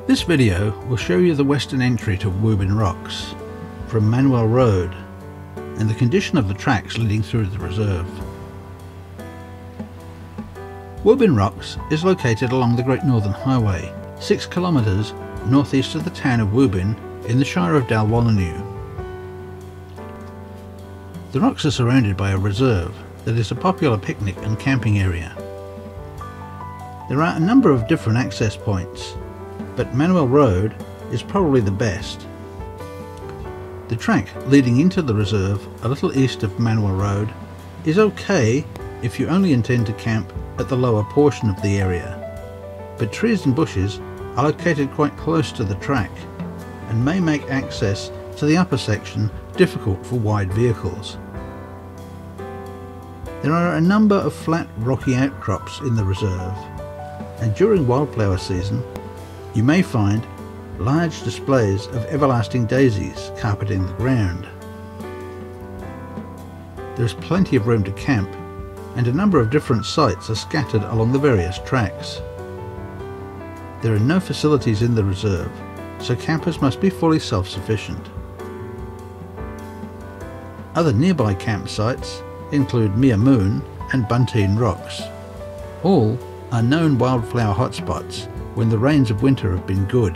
This video will show you the western entry to Wubin Rocks from Manuel Road and the condition of the tracks leading through the reserve. Wubin Rocks is located along the Great Northern Highway, 6 kilometres northeast of the town of Wubin in the Shire of Dalwallanu. The rocks are surrounded by a reserve that is a popular picnic and camping area. There are a number of different access points, but Manuel Road is probably the best. The track leading into the reserve a little east of Manuel Road is okay if you only intend to camp at the lower portion of the area, but trees and bushes are located quite close to the track and may make access to the upper section difficult for wide vehicles. There are a number of flat rocky outcrops in the reserve, and during wildflower season you may find large displays of everlasting daisies carpeting the ground. There is plenty of room to camp, and a number of different sites are scattered along the various tracks. There are no facilities in the reserve, so campers must be fully self-sufficient. Other nearby campsites include Mere Moon and Wubin Rocks. All are known wildflower hotspots when the rains of winter have been good.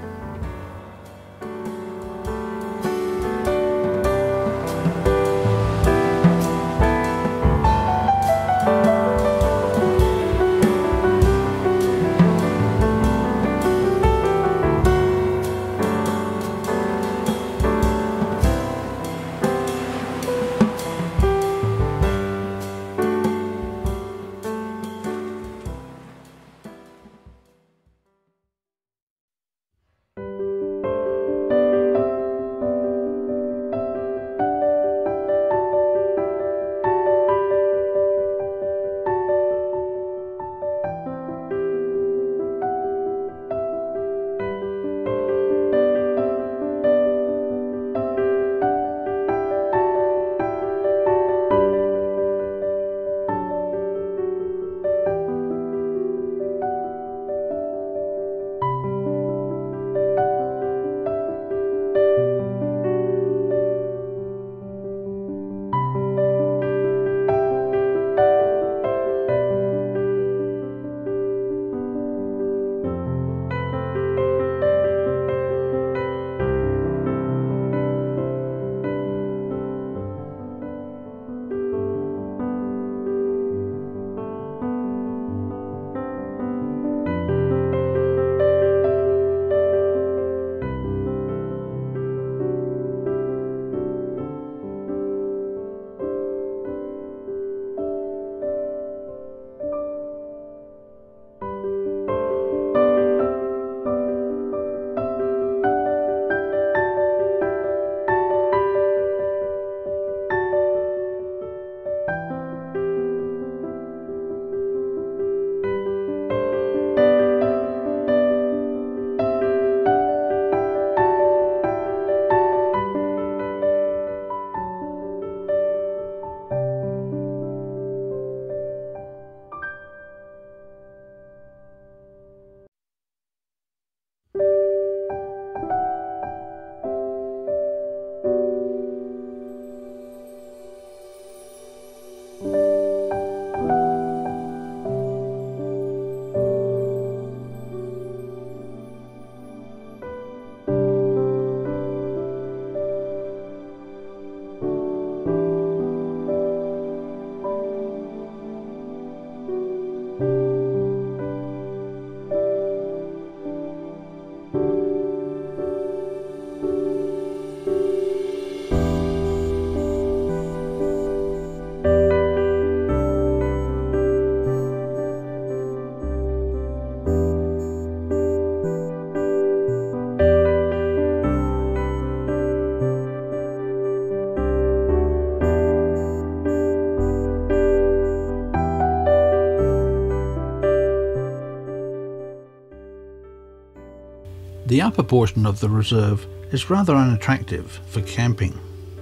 The upper portion of the reserve is rather unattractive for camping.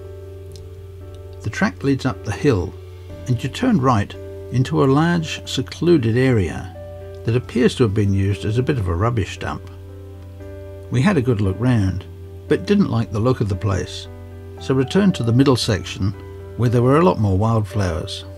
The track leads up the hill and you turn right into a large secluded area that appears to have been used as a bit of a rubbish dump. We had a good look round, but didn't like the look of the place, so returned to the middle section where there were a lot more wildflowers.